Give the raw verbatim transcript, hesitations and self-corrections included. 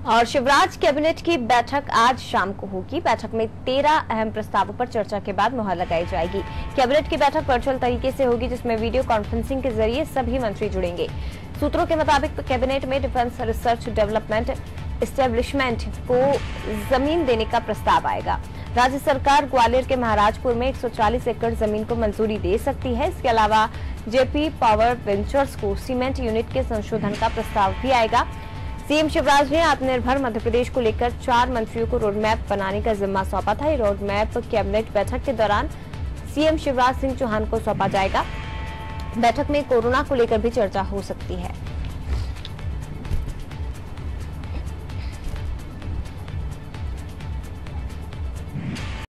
और शिवराज कैबिनेट की बैठक आज शाम को होगी। बैठक में तेरह अहम प्रस्तावों पर चर्चा के बाद मुहर लगाई जाएगी। कैबिनेट की बैठक वर्चुअल तरीके से होगी, जिसमें वीडियो कॉन्फ्रेंसिंग के जरिए सभी मंत्री जुड़ेंगे। सूत्रों के मुताबिक कैबिनेट में डिफेंस रिसर्च डेवलपमेंट एस्टेब्लिशमेंट को जमीन देने का प्रस्ताव आएगा। राज्य सरकार ग्वालियर के महाराजपुर में एक सौ चालीस एकड़ जमीन को मंजूरी दे सकती है। इसके अलावा जेपी पावर वेंचर्स को सीमेंट यूनिट के संशोधन का प्रस्ताव भी आएगा। सीएम शिवराज ने आत्मनिर्भर मध्य प्रदेश को लेकर चार मंत्रियों को रोडमैप बनाने का जिम्मा सौंपा था। ये रोडमैप कैबिनेट बैठक के दौरान सीएम शिवराज सिंह चौहान को सौंपा जाएगा। बैठक में कोरोना को लेकर भी चर्चा हो सकती है।